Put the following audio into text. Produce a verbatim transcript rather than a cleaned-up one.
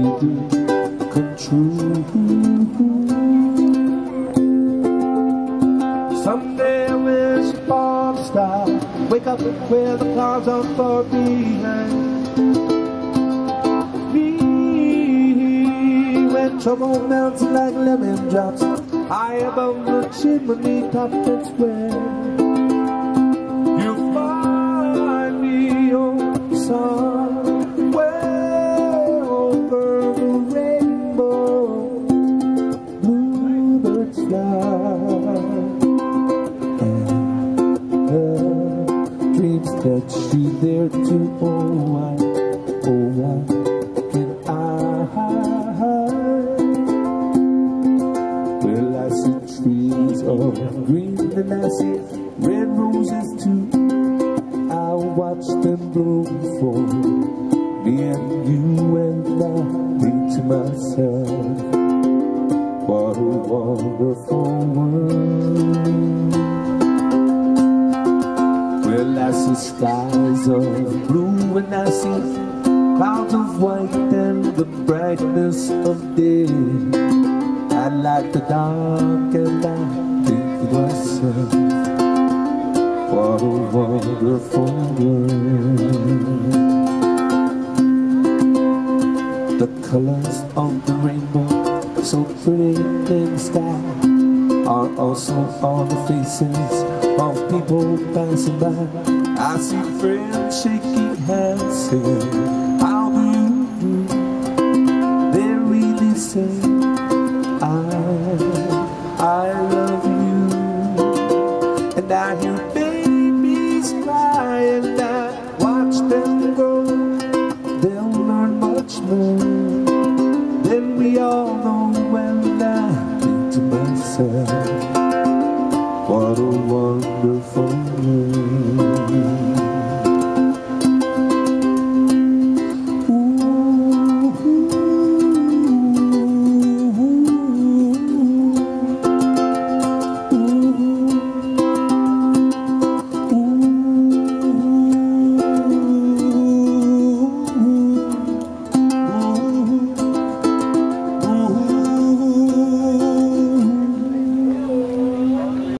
do come true. Someday I wish upon a star, wake up where the clouds are far behind me. When trouble melts like lemon drops high above the chimney top, that's where you'll find me, oh, somewhere over the rainbow. Bluebirds fly, and the dreams that she there to, oh why, oh why can I hide? Well, I see trees of green and I see red roses too. I watch them bloom for me and you, and I think to myself, what a wonderful world. Well, I see skies of blue and I see clouds of white and the brightness of day. I like the dark and I think to myself, what a wonderful world. The colors of the rainbow, so pretty in the sky, are also on the faces of people passing by. I see friends shaking hands, saying, how do you do? They really say, I, I love you. And I hear babies cry and I watch them grow. They'll learn much more than we all know well.